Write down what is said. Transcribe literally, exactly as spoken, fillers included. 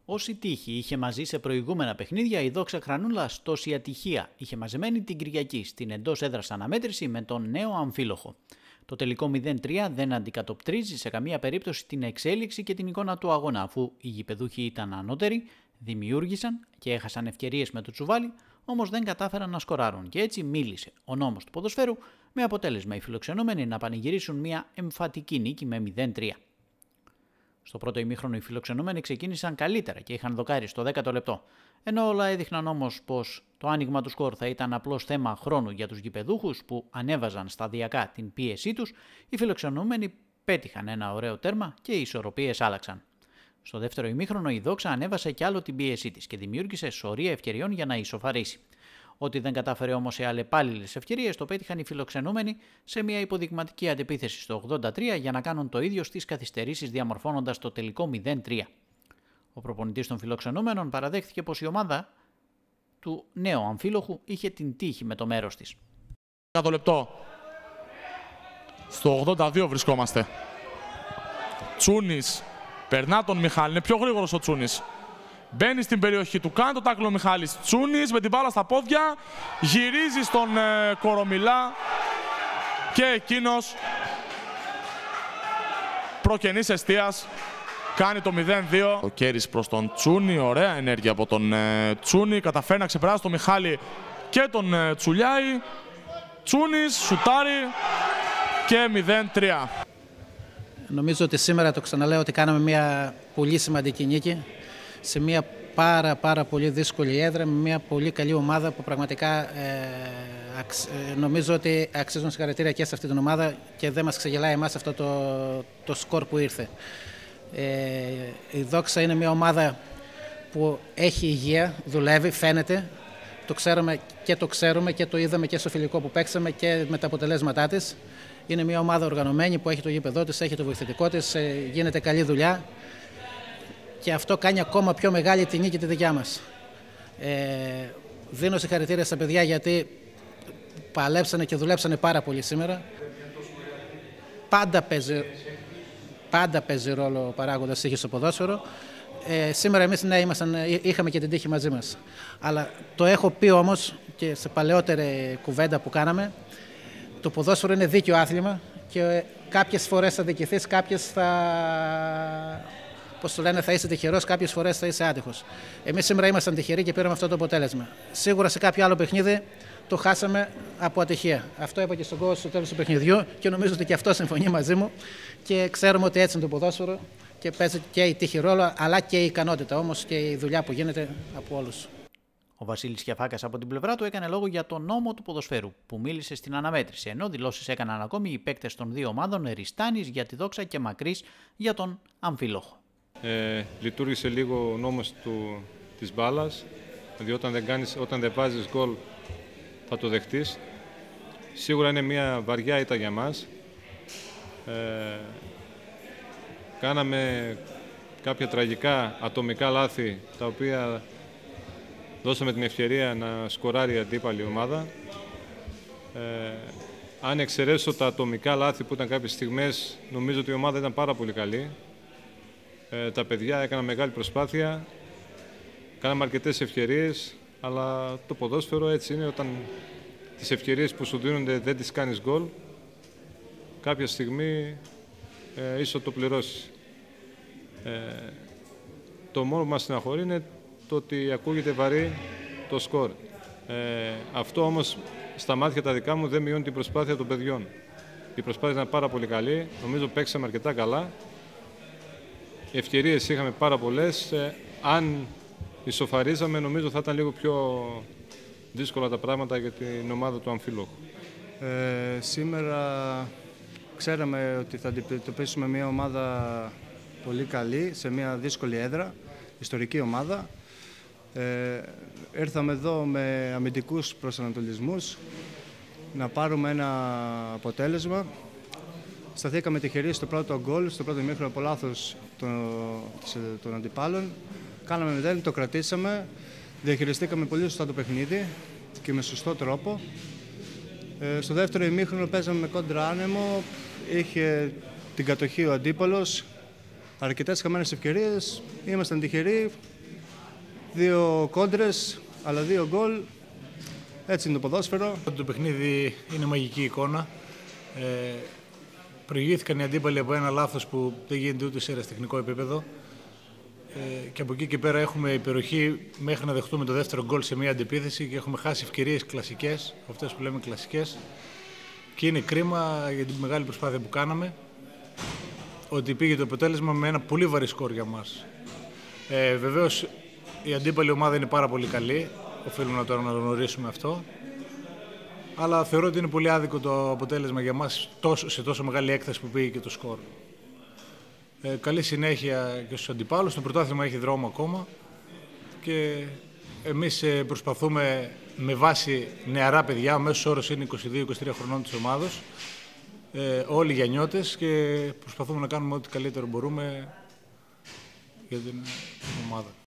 Όση τύχη είχε μαζί σε προηγούμενα παιχνίδια, η Δόξα Χρανούλας τόση ατυχία είχε μαζεμένη την Κυριακή στην εντός έδρας αναμέτρηση με τον νέο αμφίλοχο. Το τελικό μηδέν τρία δεν αντικατοπτρίζει σε καμία περίπτωση την εξέλιξη και την εικόνα του αγώνα, αφού οι γηπεδούχοι ήταν ανώτεροι, δημιούργησαν και έχασαν ευκαιρίες με το τσουβάλι, όμως δεν κατάφεραν να σκοράρουν και έτσι μίλησε ο νόμος του ποδοσφαίρου, με αποτέλεσμα οι φιλοξενούμενοι να πανηγυρίσουν μια εμφατική νίκη με μηδέν τρία. Στο πρώτο ημίχρονο οι φιλοξενούμενοι ξεκίνησαν καλύτερα και είχαν δοκάρει στο δέκατο λεπτό, ενώ όλα έδειχναν όμως πως το άνοιγμα του σκορ θα ήταν απλώς θέμα χρόνου για τους γηπεδούχους που ανέβαζαν σταδιακά την πίεσή τους, οι φιλοξενούμενοι πέτυχαν ένα ωραίο τέρμα και οι ισορροπίες άλλαξαν. Στο δεύτερο ημίχρονο η Δόξα ανέβασε κι άλλο την πίεσή της και δημιούργησε σωρία ευκαιριών για να ισοφαρίσει. Ό,τι δεν κατάφερε όμως σε αλλεπάλληλες ευκαιρίες το πέτυχαν οι φιλοξενούμενοι σε μια υποδειγματική αντεπίθεση στο ογδόντα τρία για να κάνουν το ίδιο στις καθυστερήσεις διαμορφώνοντας το τελικό μηδέν τρία. Ο προπονητής των φιλοξενούμενων παραδέχθηκε πως η ομάδα του νέου αμφίλοχου είχε την τύχη με το μέρος της. Κάτω λεπτό. Στο ογδόντα δύο βρισκόμαστε. Τσούνης περνά τον Μιχάλη, είναι πιο γρήγορος ο Τσούνης. Μπαίνει στην περιοχή του, κάνει το τάκλο ο Μιχάλης. Τσούνης με την μπάλα στα πόδια, γυρίζει στον ε, Κορομιλά και εκείνος προκενής εστίας κάνει το μηδέν δύο. Ο Κέρης προς τον Τσούνη, ωραία ενέργεια από τον ε, Τσούνη, καταφέρει να ξεπεράσει τον Μιχάλη και τον ε, Τσουλιάη. Τσούνης, σουτάρει και μηδέν τρία. Νομίζω ότι σήμερα, το ξαναλέω, ότι κάναμε μια πολύ σημαντική νίκη σε μια πάρα πάρα πολύ δύσκολη έδρα, με μια πολύ καλή ομάδα που πραγματικά ε, αξ, ε, νομίζω ότι αξίζουν συγχαρητήρια και σε αυτή την ομάδα και δεν μας ξεγελάει εμάς αυτό το, το σκορ που ήρθε. Ε, η Δόξα είναι μια ομάδα που έχει υγεία, δουλεύει, φαίνεται, το ξέρουμε και το ξέρουμε και το είδαμε και στο φιλικό που παίξαμε και με τα αποτελέσματά της. Είναι μια ομάδα οργανωμένη που έχει το γήπεδό της, έχει το βοηθητικό της, ε, γίνεται καλή δουλειά. Και αυτό κάνει ακόμα πιο μεγάλη τη νίκη τη δικιά μας. Ε, δίνω συγχαρητήρια στα παιδιά γιατί παλέψανε και δουλέψανε πάρα πολύ σήμερα. Πάντα παίζει, πάντα παίζει ρόλο ο παράγοντας τύχη στο ποδόσφαιρο. Ε, σήμερα εμείς ναι, ήμασταν, είχαμε και την τύχη μαζί μας. Αλλά το έχω πει όμως και σε παλαιότερη κουβέντα που κάναμε, το ποδόσφαιρο είναι δίκαιο άθλημα και κάποιες φορές θα δικηθείς, κάποιες θα... Πώς το λένε, θα είσαι τυχερός, κάποιες φορές θα είσαι άτυχος. Εμείς σήμερα ήμασταν τυχεροί και πήραμε αυτό το αποτέλεσμα. Σίγουρα σε κάποιο άλλο παιχνίδι το χάσαμε από ατυχία. Αυτό είπα και στον κόσμο στο τέλος του παιχνιδιού και νομίζω ότι και αυτό συμφωνεί μαζί μου. Και ξέρουμε ότι έτσι είναι το ποδόσφαιρο και παίζει και η τύχη ρόλο, αλλά και η ικανότητα όμως και η δουλειά που γίνεται από όλους. Ο Βασίλης Κιαφάκας από την πλευρά του έκανε λόγο για τον νόμο του ποδοσφαίρου που μίλησε στην αναμέτρηση, ενώ δηλώσεις έκαναν ακόμη οι παίκτες των δύο ομάδων, Ριστάνης για τη Δόξα και Μακρύς για τον αμφίλοχο. Ε, λειτουργήσε λίγο ο νόμος του, της μπάλας, δηλαδή όταν δεν, κάνεις, όταν δεν βάζεις γκολ θα το δεχτείς. Σίγουρα είναι μια βαριά ήττα για μας. Ε, κάναμε κάποια τραγικά ατομικά λάθη, τα οποία δώσαμε την ευκαιρία να σκοράρει η αντίπαλη ομάδα. Ε, αν εξαιρέσω τα ατομικά λάθη που ήταν κάποιες στιγμές, νομίζω ότι η ομάδα ήταν πάρα πολύ καλή. Ε, τα παιδιά έκαναν μεγάλη προσπάθεια, κάναμε αρκετές ευκαιρίες, αλλά το ποδόσφαιρο έτσι είναι, όταν τις ευκαιρίες που σου δίνονται δεν τις κάνεις γκολ, κάποια στιγμή ε, ίσως το πληρώσεις. Ε, το μόνο που μας στεναχωρεί είναι το ότι ακούγεται βαρύ το σκορ. Ε, αυτό όμως στα μάτια τα δικά μου δεν μειώνει την προσπάθεια των παιδιών. Η προσπάθεια ήταν πάρα πολύ καλή, νομίζω παίξαμε αρκετά καλά. Ευκαιρίες είχαμε πάρα πολλές. Ε, αν ισοφαρίζαμε, νομίζω θα ήταν λίγο πιο δύσκολα τα πράγματα για την ομάδα του αμφίλοχου. Ε, σήμερα ξέραμε ότι θα αντιμετωπίσουμε μια ομάδα πολύ καλή, σε μια δύσκολη έδρα, ιστορική ομάδα. Ε, ήρθαμε εδώ με αμυντικούς προσανατολισμούς, να πάρουμε ένα αποτέλεσμα. Σταθήκαμε τυχεροί στο πρώτο γκολ, στο πρώτο ημίχρονο από λάθος των, των αντιπάλων. Κάναμε μηδέν, το κρατήσαμε, διαχειριστήκαμε πολύ σωστά το παιχνίδι και με σωστό τρόπο. Ε, στο δεύτερο ημίχρονο παίζαμε με κόντρα άνεμο, είχε την κατοχή ο αντίπαλος, αρκετές χαμένες ευκαιρίες, ήμασταν τυχεροί, Δύο κόντρες, αλλά δύο γκολ. Έτσι είναι το ποδόσφαιρο. Το παιχνίδι είναι μαγική εικόνα. Ε, προηγήθηκαν οι αντίπαλοι από ένα λάθος που δεν γίνεται ούτε σε αεραστεχνικό επίπεδο. Ε, και από εκεί και πέρα έχουμε υπεροχή μέχρι να δεχτούμε το δεύτερο γκολ σε μια αντεπίθεση και έχουμε χάσει ευκαιρίες κλασικές, αυτές που λέμε κλασικές. Και είναι κρίμα για την μεγάλη προσπάθεια που κάναμε ότι πήγε το αποτέλεσμα με ένα πολύ βαρύ σκορ για μας. Ε, βεβαίως η αντίπαλη ομάδα είναι πάρα πολύ καλή, οφείλουμε να το αναγνωρίσουμε αυτό. Αλλά θεωρώ ότι είναι πολύ άδικο το αποτέλεσμα για μας σε τόσο μεγάλη έκταση που πήγε και το σκορ. Ε, καλή συνέχεια και στους αντιπάλους. Το πρωτάθλημα έχει δρόμο ακόμα και εμείς προσπαθούμε με βάση νεαρά παιδιά, ο μέσος όρος είναι είκοσι δύο είκοσι τρία χρονών της ομάδος, ε, όλοι γεννιώτες, και προσπαθούμε να κάνουμε ό,τι καλύτερο μπορούμε για την ομάδα.